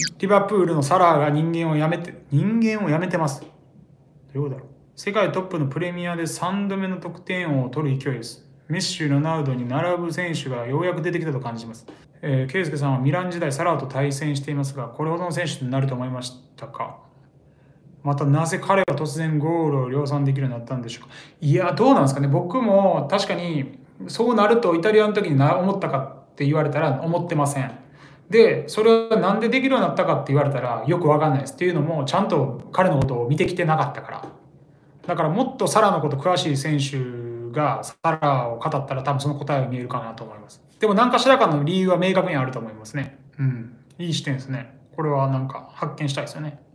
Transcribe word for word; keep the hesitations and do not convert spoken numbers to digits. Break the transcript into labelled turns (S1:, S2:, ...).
S1: リバプールのサラーが人間をやめて、人間をやめてます。どういうことだろう。世界トップのプレミアでさんどめの得点王を取る勢いです。メッシ、ロナウドに並ぶ選手がようやく出てきたと感じます。えー、圭介さんはミラン時代サラーと対戦していますが、これほどの選手になると思いましたか？またなぜ彼は突然ゴールを量産できるようになったんでしょうか？いや、どうなんですかね。僕も確かにそうなるとイタリアの時に思ったかって言われたら思ってません。で、それはなんでできるようになったかって言われたらよくわかんないです。っていうのも、ちゃんと彼のことを見てきてなかったから。だからもっとサラのこと詳しい選手がサラを語ったら多分その答えが見えるかなと思います。でも何かしらかの理由は明確にあると思いますね。うん。いい視点ですね。これはなんか発見したいですよね。